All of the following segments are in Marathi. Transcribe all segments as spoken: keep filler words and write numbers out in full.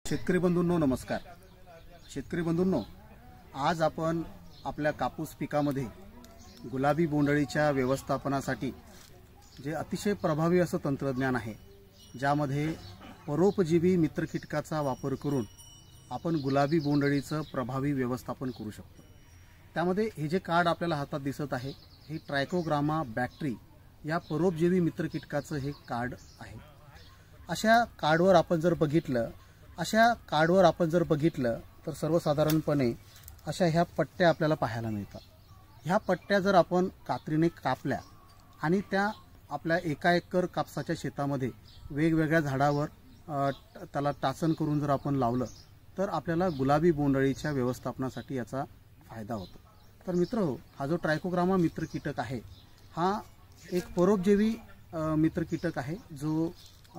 शेतकरी बंधूंनो नमस्कार। शेतकरी बंधूंनो, आज आपण आपल्या कापूस पिकामध्ये गुलाबी बोंडअळीच्या व्यवस्थापनासाठी जे अतिशय प्रभावी असं तंत्रज्ञान आहे, ज्यामध्ये परोपजीवी मित्र कीटकाचा वापर करून आपण गुलाबी बोंडअळीचं प्रभावी व्यवस्थापन करू शकतो। त्यामध्ये हे जे कार्ड आपल्याला हातात दिसत आहे, हे ट्रायकोग्रामा बॅक्टेरी या परोपजीवी मित्र कीटकाचं हे कार्ड आहे। अशा कार्डवर आपण जर बघितलं अशा कार्डवर आपण जर बघितलं तर सर्वसाधारणपणे अशा ह्या पट्ट्या आपल्याला पाहायला मिळतात। ह्या पट्ट्या जर आपण कात्रीने कापल्या आणि त्या आपल्या एका एकर कापसाच्या शेतामध्ये वेगवेगळ्या झाडावर त्याला टाचन करून जर आपण लावलं तर आपल्याला गुलाबी बोंडअळीच्या व्यवस्थापनासाठी याचा फायदा होतो। तर मित्रहो, हा जो ट्रायकोग्रामा मित्र कीटक आहे, हा एक परोपजीवी मित्र कीटक आहे जो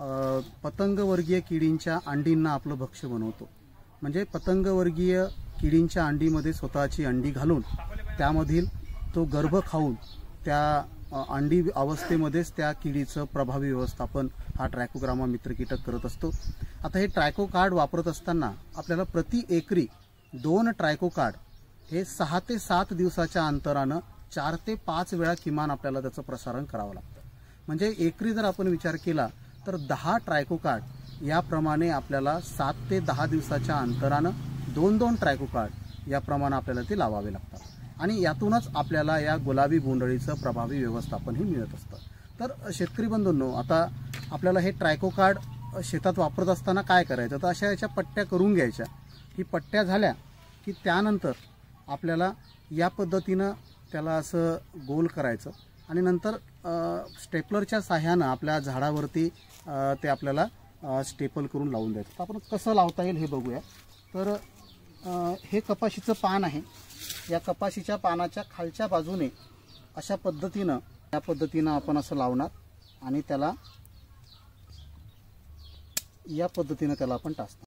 पतंगवर्गीय किडींच्या अंडींना आपलं भक्ष्य बनवतो। म्हणजे पतंगवर्गीय किडींच्या अंडीमध्ये स्वतःची अंडी घालून त्यामधील तो गर्भ खाऊन त्या अंडी अवस्थेमध्येच त्या किडीचं प्रभावी व्यवस्थापन हा ट्रायकोग्रामा मित्र कीटक करत असतो। आता हे ट्रायको कार्ड वापरत असताना आपल्याला प्रति एकरी दोन ट्रायको कार्ड हे सहा ते सात दिवसाच्या अंतरानं चार ते पाच वेळा किमान आपल्याला त्याचं प्रसारण करावं लागतं। म्हणजे एकरी जर आपण विचार केला तर दहा ट्रायको कार्ड याप्रमाणे आपल्याला सात ते दहा दिवसाच्या अंतरानं दोन दोन ट्रायको कार्ड याप्रमाणे आपल्याला ते लावावे लागतात आणि यातूनच आपल्याला या गुलाबी बोंडअळीचं प्रभावी व्यवस्थापन ही मिळत असतं। तर शेतकरी बंधूंनो, आता आपल्याला हे ट्रायको कार्ड शेतात वापरत असताना काय करायचं, तर अशा याच्या पट्ट्या करून घ्यायच्या। ही पट्ट्या झाल्या की त्यानंतर आपल्याला या पद्धतीनं त्याला असं गोल करायचं आणि नंतर स्टेपलरच्या सहाय्यानं आपल्या झाडावरती ते आपल्याला स्टेपल करून लावून द्यायचं। तर आपण कसं लावता येईल हे बघूया। तर हे कपाशीचं पान आहे, या कपाशीच्या पानाच्या खालच्या बाजूने अशा पद्धतीनं या पद्धतीनं आपण असं लावणार आणि त्याला या पद्धतीनं त्याला आपण टाचणार।